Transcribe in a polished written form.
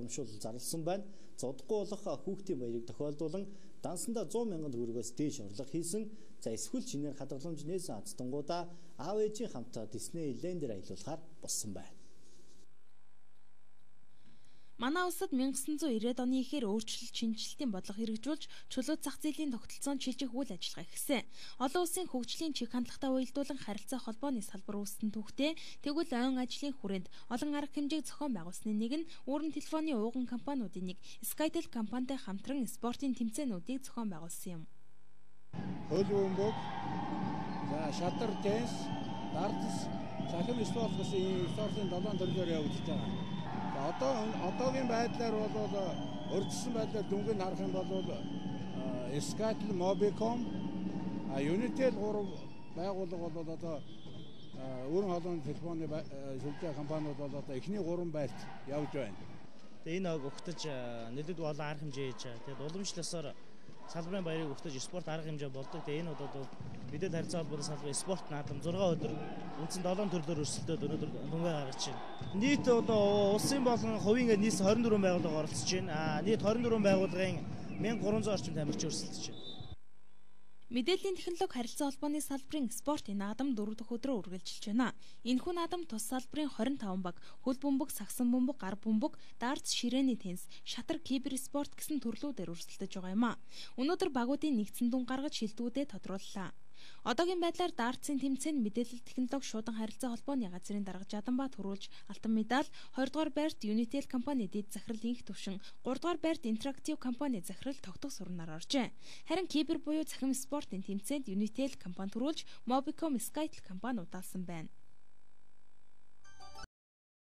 уламжуулал зарласан байна. За удахгүй болох хүүхдийн баярыг тохиолдуулан дансандаа 100 мянган төгрөгөөс дээш орлого хийсэн. За эсвэл чинээр хадгаламж нээсэн аздангуудаа аав ээжийн хамтаа Диснейленд аялуулахаар болсон байна. Манай улсад 1990-ад оны ихээр өөрчлөлт шинжилтийн бодлого хэрэгжүүлж чөлөө зах зээлийн тогтолцоонд шилжих үйл ажиллагаа эхэлсэн. Олон улсын хөгжлийн чиг хандлагатай уялдуулан харилцаа холбооны салбар үүссэн түүхтэй тэгвэл ойн ажлын хүрээнд олон арга хэмжээг зохион байгуулсны нэг нь уурын телефоны ууган компаниудын нэг Skytel компанитай хамтран спортын тэмцээнүүдийг зохион байгуулсан юм. Хөл бөмбөг, шатар теннис, дартс, цахим спорт гэсэн спортын 7 төрлөөр явагдаж байгаа. Одоогийн байдлаар бол өргөжсөн байдлаар дүнгийн харах юм бол Skytel, Mobicom, Unitel 3 байгууллага бол одоо өөрийн холбооны телефоны шилжүүлэх компаниуд бол одоо эхний 3 байрт явж байна. Тэгээ энэ өгтөж нэлээд олон арга хэмжээ хийж байгаа. Тэгээд уламжлалсаар салбарын баярыг өгтөж спорт арга хэмжээ болдог. Тэгээ энэ удаад мэдээлэл харилцаа холбооны салбарын спорт наадам 6 өдөр үндсэн 7 төрлөөр өрсөлдөд өнөөдөр дүнгээ гаргаж байна. Нийт одоо улсын болон хувийн нийс 24 байгууллага оролцож байна. Нийт 24 байгууллагын 1300 орчим тамирчин өрсөлдөж байна. Мэдээллийн технологи харилцаа холбооны салбарын спортын наадам 4 дахь өдрөө үргэлжилж байна. Энэхүү наадам тус салбарын 25 баг, хөл бөмбөг, сагсан бөмбөг, гар бөмбөг, дартс, ширээний теннис, шатар, кибер спорт гэсэн төрлүүдээр өрсөлдөж байгаа юм а. Өнөөдөр багуудын нэгдсэн дүн гаргаж шилдэгүүдэд тодрууллаа. Одоогийн байдлаар дартсын тэмцээнд мэдээлэл технологи шуудан харилцаа холбооны газрын дарга Жаданбаа төрүүлж алтан медаль, 2 дугаар байрт Unitel компани дэд захирал инх төвшин, 3 дугаар байрт Interactive компани захирал тогтох сурнаар оржээ. Харин кибер буюу цахим спортын тэмцээнд Unitel компани төрүүлж Mobicom, Skytel компани удаалсан байна.